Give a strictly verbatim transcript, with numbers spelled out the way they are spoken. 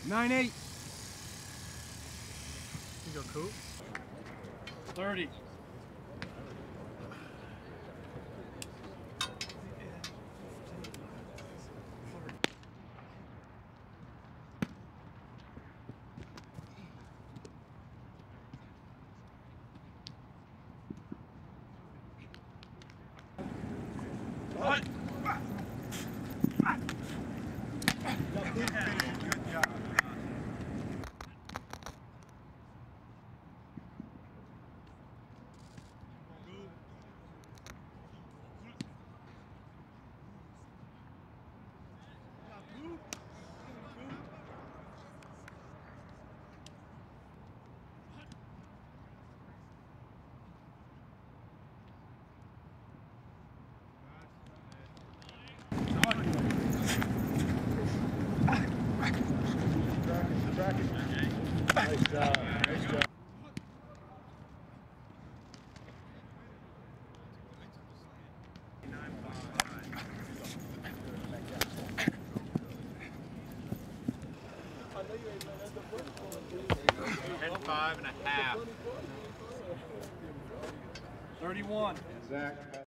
nine eight. You go Coop. thirty. What? Nice job. Nice job. ten five and a half. thirty-one. Zach.